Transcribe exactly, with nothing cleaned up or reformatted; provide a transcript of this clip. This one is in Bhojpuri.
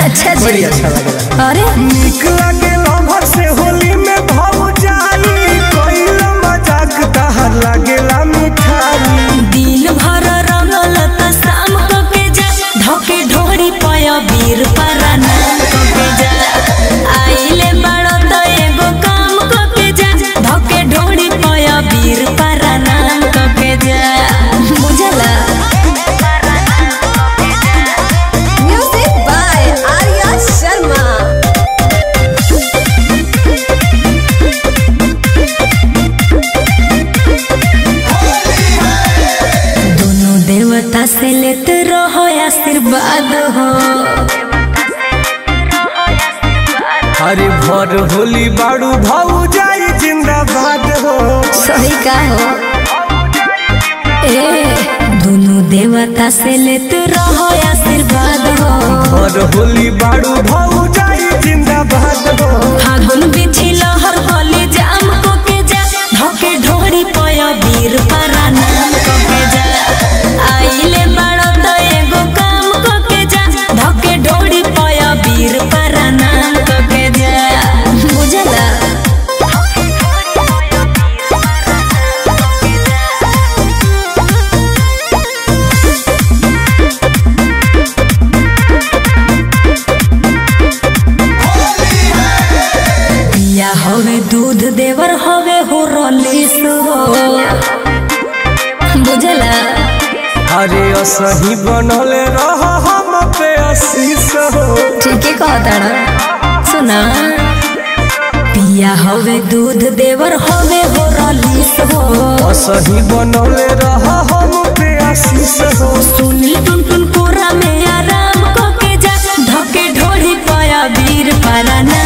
अच्छा बड़ी अच्छा लगे। अरे निक लगे लवर से होली में भाव जाई कोइला मजाक तहर लागेला मिठाई। दिन भर रंगल त शाम को के जा धके ढोरी पाया वीर पराना को के जा आइले बड़ो त एगो काम को के जा धके ढोरी पाया वीर पराना को के जा बुझला। Music by Arya Sharma. दोनों देवता से लेते रहो आशीर्वाद हो। हरे भर होली बाड़ू भाव जाई जिंदाबाद हो। सही का हो ए दोनों देवता से लेते रहो आशीर्वाद हो। भर होली बाड़ू भाव जाई जिंदाबाद हो। फागुन बिछी लहर होली जाम को के जा धके ढोरी पाया वीर पराना को के जा आइले बड़ो त एगो काम को के जा धके ढोरी पाया वीर पराना को के जा बुझला। पिया हवे दूध देवर हवे हो रलीस हो बुझला। अरे असही बनले रह हम पे आशीष हो। ठीक है कहता ना सुना पिया हवे दूध देवर हवे हो रलीस हो। असही बनले रह हम पे आशीष हो। सुनी टुन टुन पूरा में आराम को के जा धके ढोरी पाया वीर पराना